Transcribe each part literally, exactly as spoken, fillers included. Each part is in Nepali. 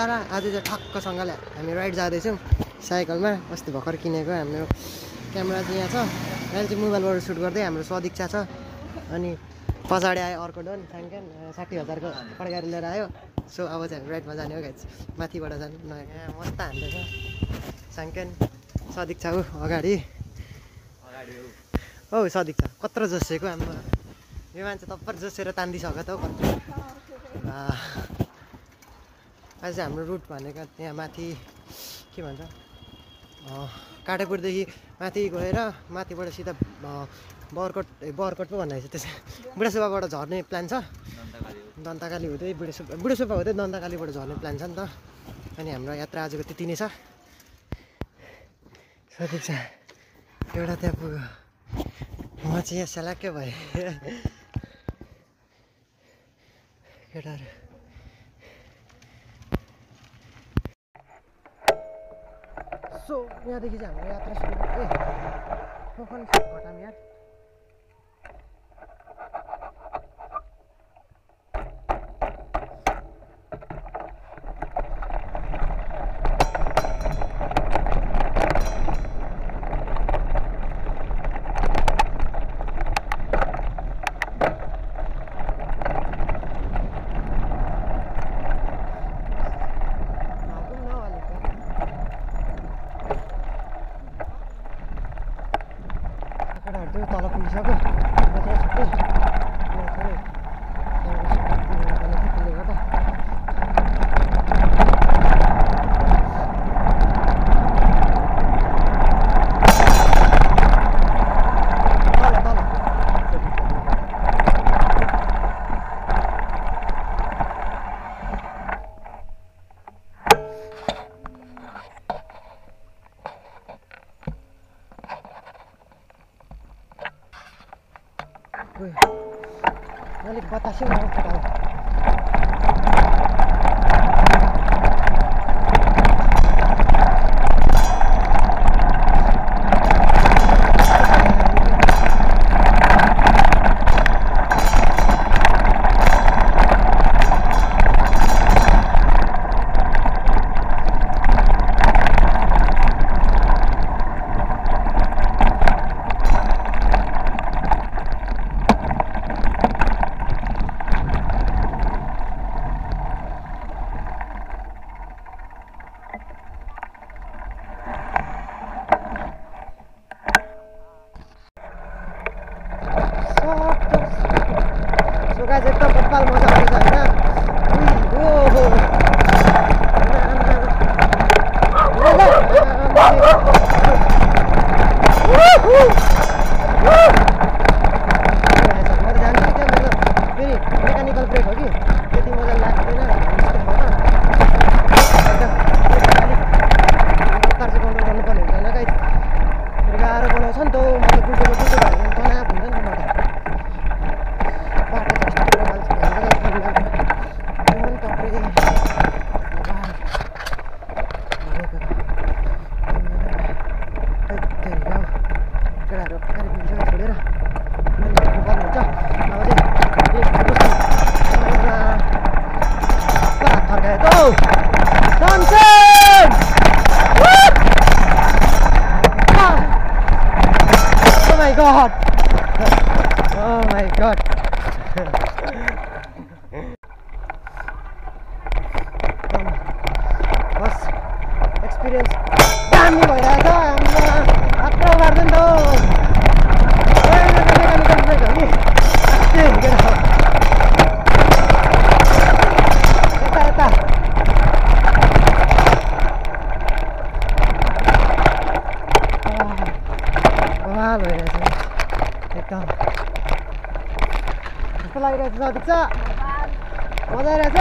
मिलाएर आज चाहिँ ठक्कसँगले हामी राइड जाँदैछौँ साइकलमा। अस्ति भर्खर किनेको हाम्रो क्यामेरा चाहिँ यहाँ छ। अहिले चाहिँ मोबाइलबाट सुट गर्दै हाम्रो सदीक्षा छ। अनि पछाडि आयो अर्को डन साङ्केन साठी हजारको पड्काएर लिएर आयो। सो अब चाहिँ हामी राइडमा जाने हो गाइस, माथिबाट जाने नयाँ यहाँ मस्त हान्दैछ साङ्केन सदीक्षा ऊ अगाडि अगाडि औ सदीक्षा कत्रो जोसेको हाम्रो यो मान्छे तप्पर जोसेर तान्दिसक्यो त हौ कत्रो। आज हाम्रो रुट भनेको यहाँ माथि के भन्छ काटेपुरदेखि माथि गएर माथिबाट सिधा बरकोट बरकोट पो भन्ने रहेछ त्यसै बुढासुब्बाबाट झर्ने प्लान छ। दन्तकाली हुँदै बुढासुब्बा बुढासुब्बा हुँदै दन्तकालीबाट झर्ने प्लान छ नि त। अनि हाम्रो यात्रा आजको त्यति नै छ। सदीक्षा एउटा त्यहाँ पुग्यो, म चाहिँ यहाँ सेलाक्कै भएँ केटाहरू। सो यहाँदेखि चाहिँ हाम्रो यात्रा सुरु ए कफन घटाम यार तल पुगिसक्यो अलिक बतासे एकदम कपाल मजा आउँछ होइन। फेरि मेकानिकल ब्रेक हो कि त्यति मजा लाग्दैन हतार चाहिँ कन्ट्रोल गर्नुपर्ने हुन्छ होइन गाइस। फेरि गाह्रो बनाउँछ नि त मतलब कुल्टो कुल्टो भयो भने तनाव हुन्छ नि त बाटो God! Oh my God! बस एक्सपिरियन्स दामी भइरहेछ हाम्रो आफ्नो गर्दैन त यता यता कमाल भइरहेछ एकदम कस्तो लागिरहेछ सदीक्षा मजा आइरहेछ।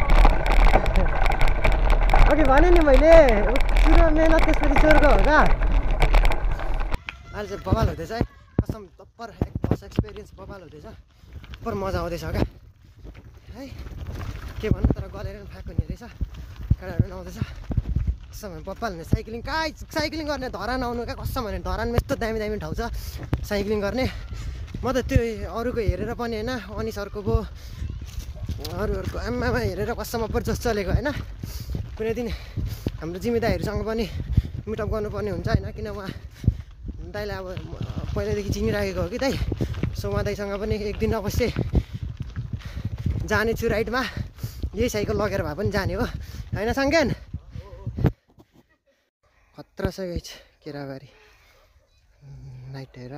अघि भने नि मैले सुरु मेहनत त्यसपछि स्वर्ग हो क्या। अहिले चाहिँ बवाल हुँदैछ है कसम टप्पर एक वर्ष एक्सपिरियन्स बवाल हुँदैछ टप्पर मजा आउँदैछ क्या है के भन्नु। तर गलेर पनि फाएको हुने रहेछ केटाहरू पनि आउँदैछ कसम बप्पाल हुने। साइक्लिङ कहाँ साइक्लिङ गर्ने धरान आउनु क्या कसम भने धरानमा यस्तो दामी दामी ठाउँ छ साइक्लिङ गर्ने। म त त्यो अरूको हेरेर पनि होइन अनिस अर्को भयो अरूहरूको आमामा हेरेर कसम अप्पर जस्तो चलेको होइन। कुनै दिन हाम्रो जिम्मेदारीहरूसँग पनि मिटअप गर्नुपर्ने हुन्छ होइन, किन उहाँ दाइलाई अब पहिल्यैदेखि चिनिराखेको हो कि दाइ। सो उहाँ दाइसँग पनि एक दिन अवश्य जानेछु राइडमा, यही साइकल लगेर भए पनि जाने हो होइन सङ्ज्ञान। खतरा छ गाइस केराबारी नाइट हेर।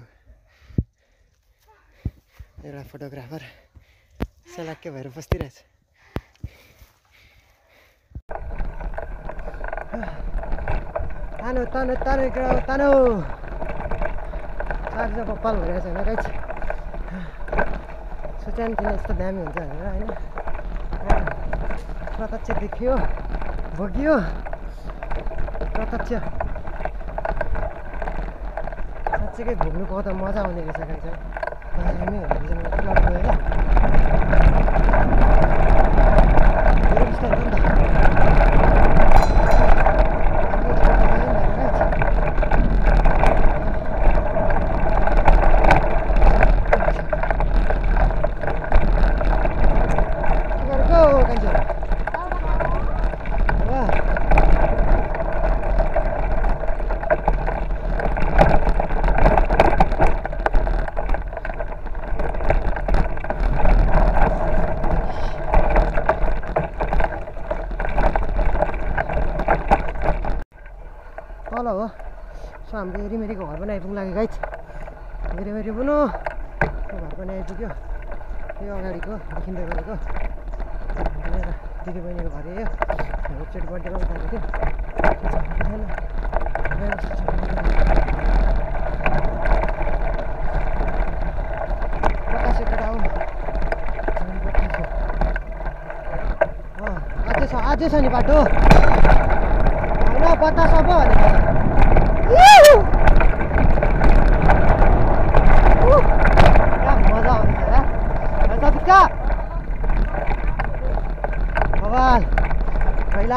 एउटा फोटोग्राफर सलाक्कै भएर बस्दिरहेछ। तानो तानो तानो तानो चार्ज बप्पाल भइरहेछ होइन गाइस। सोचेन किन यस्तो दामी हुन्छ भनेर होइन, प्रत्यक्ष देखियो भोगियो प्रत्यक्ष। साँच्चैकै घुम्नु पाउँदा मजा आउने रहेछ गाइस। दामी हुँदो रहेछ मेरो क्लब गयो ल। मेरो बिस्तारै हो नि त। तल हो। सो हाम्रो हेरिमेरीको घर पनि आइपुग्नु लाग्यो गाइस। हेरिमेरी पनि त्यो घर पनि आइपुग्यो। त्यो अगाडिको देखिँदै गरेको मेरो दिदी बहिनीको घर यो। एकचोटि बर्थडेमा पनि गएको थियो। बतासे केटा हो अझै छ अझै छ नि बाटो होइन बतास अब भनेको मजा आउँछ क्या भगवान पहिला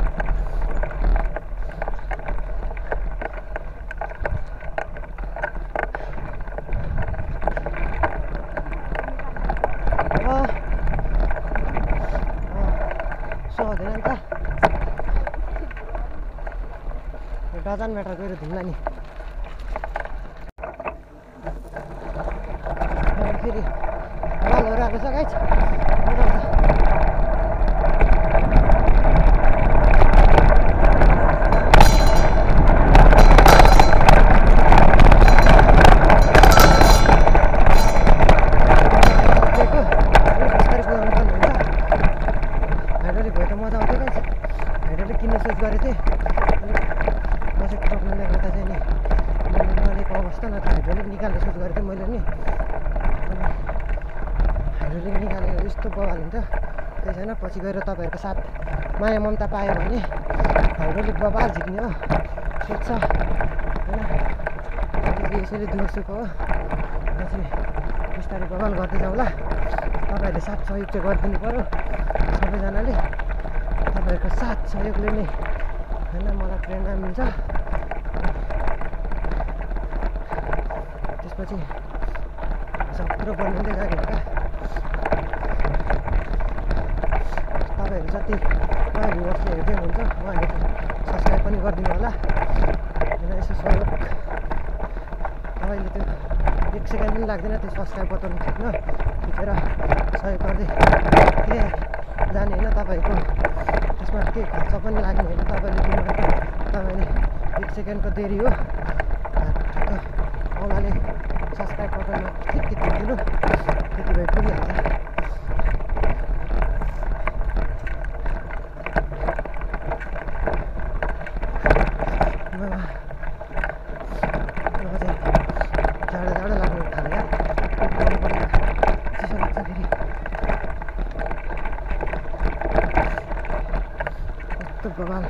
सो हुँदैन नि त डजन मिटर गएर धुम्ला नि फेरि बलहरू आएको छ गाइस। मजा आउँछ। हाइड्रोलिक भयो त मजा आउँथ्यो गाइस। हाइड्रोलिक किन्ने सोच गरेको थिएँ, बजेट प्रब्लमले गर्दा चाहिँ नि मैले नलिएको अवस्था नत्र हाइड्रोलिक निकाल्ने सोच गरेको थिएँ मैले नि। हाइड्रोलिक निकालेको यस्तो बवाल हुन्छ त्यही छैन। पछि गएर तपाईँहरूको साथ माया ममता पायो भने हाइड्रोलिक बवाल झिक्ने हो सोध्छ होइन। यसैले दुःख सुख हो, पछि बिस्तारै बवाल गर्दै जाउँला। तपाईँहरूले साथ सहयोग चाहिँ गरिदिनु पऱ्यो सबैजनाले। तपाईँहरूको साथ सहयोगले नै होइन मलाई प्रेरणा मिल्छ। त्यसपछि सब कुरो बनिँदै जाने हो क्या। तपाईँहरू जति नयाँ भ्युवर्सले हेर्दै हुनुहुन्छ उहाँहरूले सब्सक्राइब पनि गरिदिनु होला होइन। यसो सहयोग तपाईँले त्यो एक सेकेन्ड पनि लाग्दैन त्यो सब्सक्राइब बटन थिच्न थिचेर सहयोग गर्दै त्यही जाने होइन। तपाईँको त्यसमा केही खर्च पनि लाग्ने होइन। तपाईँले दिनुभएको तपाईँले एक सेकेन्डको देरी हो, औँलाले सब्सक्राइब बटनमा ठिक थिचिदिनु त्यति भए पुगिहाल्छ। जाडो जाडो लाग्नु थाल्यो यार, चिसो लाग्छ फेरि। कस्तो बवाल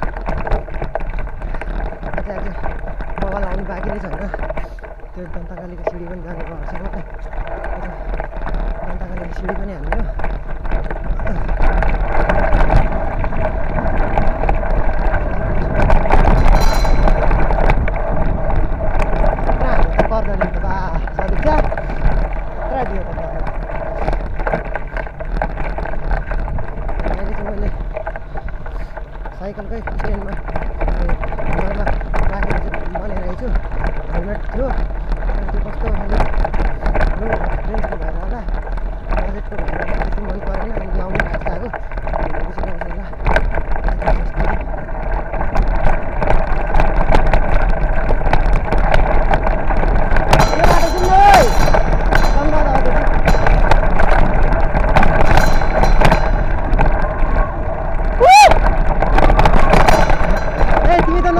अझै अझै बवाल आउनु बाँकी नै छ होइन। त्यो दन्तकालीको सिडी पनि जाने भएको छ मात्रै। दन्तकालीको सिडी पनि हाल्ने हो। पर्दैन त बा सदिक्षा खतरा दियो त पर्दैन। अहिले चाहिँ मैले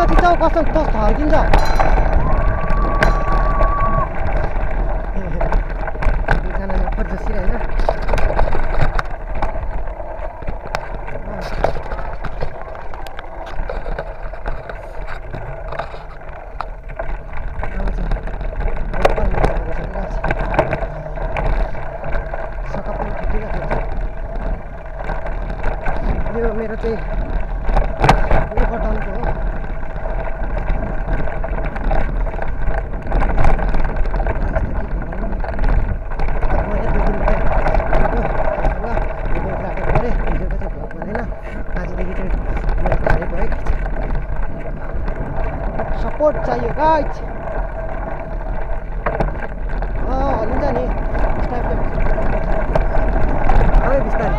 नचिचाउ कस्तो कस्तो थर्किन्छ एकजना नफर जसिर होइन यो मेरो चाहिँ यो बटाउनको हो सपोर्ट चाहियो गाइस हल्लिन्छ नि बिस्तारै बिस्तारै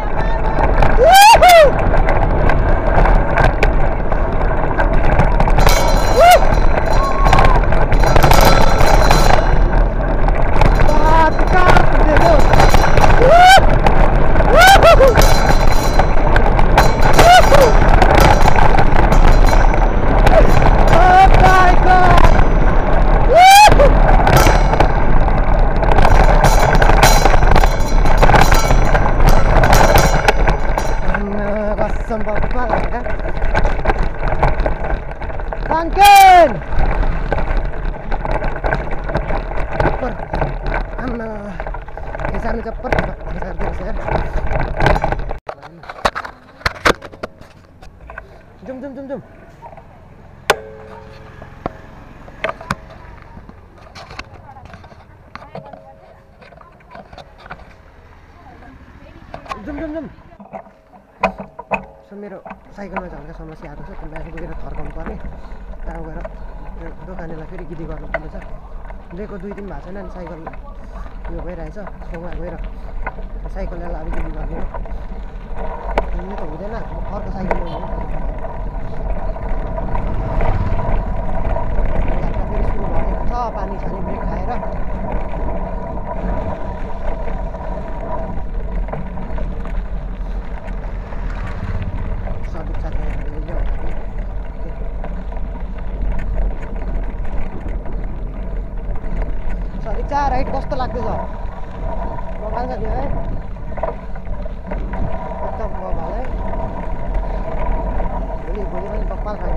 Tanken! Super. Amma. Geser cepat, geser geser. Jom jom jom jom. Jom jom jom. मेरो साइकलमा झर्का समस्या आएको छ त्यो माथि पुगेर थर्काउनु पर्ने त्यहाँ गएर त्यो दोकानेलाई फेरि गिदी गर्नुपर्नेछ दिएको दुई दिन भएको छैन नि साइकल यो भइरहेछ छेउमा गएर साइकललाई अब गिदी गर्ने हो हिँड्नु त हुँदैन अर्को साइकल यात्रा फेरि सुरु भएको छ पानी छानी ब्रेक खाएर राइड कस्तो लाग्दैछ बगाल छ त्यो है एकदम बगाल है भोलि भोलि पनि बक्पाल खान्छ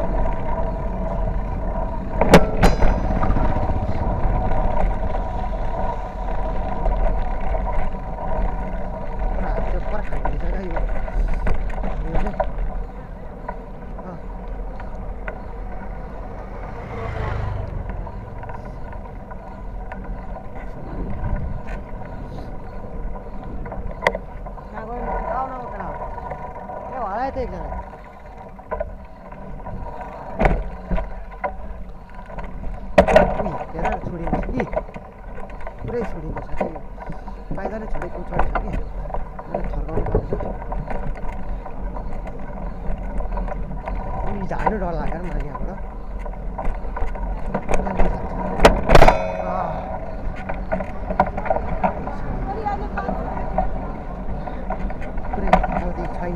त्यो पर खाइन्छ क्या यो एकजना हेर छोडिन्छ कि पुरै छोडिन्छ साथै यो पाइदाले छोडेको छोडेछ कि मैले थर्काउनु पर्छ झार्नु डर लाग्यो मलाई यहाँबाट पुरै गल्ती छैन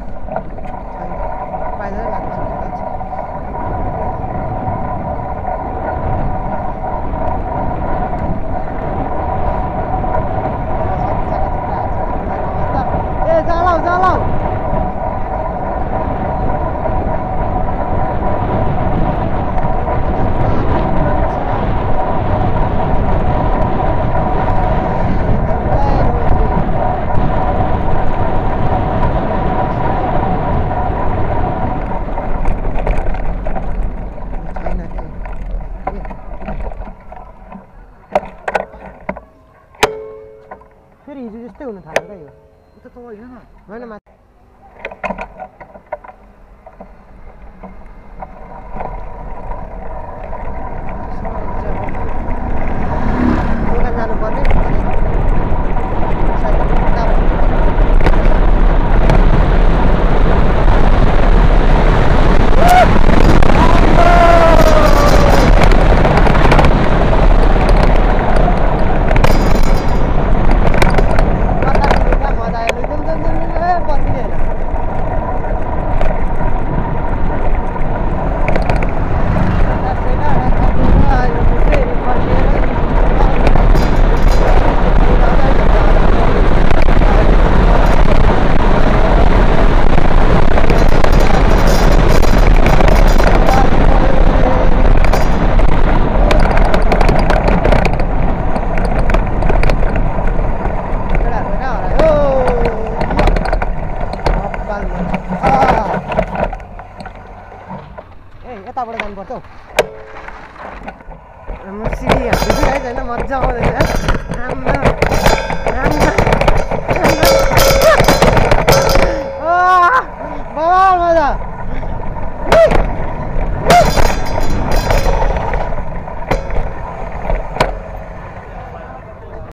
फेरि हिजो जस्तै हुन थाल्यो क्या यो उता त होइन होइन माथि दोकान जानुपर्ने त हौ हाम्रो सिडी हाल्दैछु है होइन मजा आउँदैछ आम्मा आम्मा बाबा मजा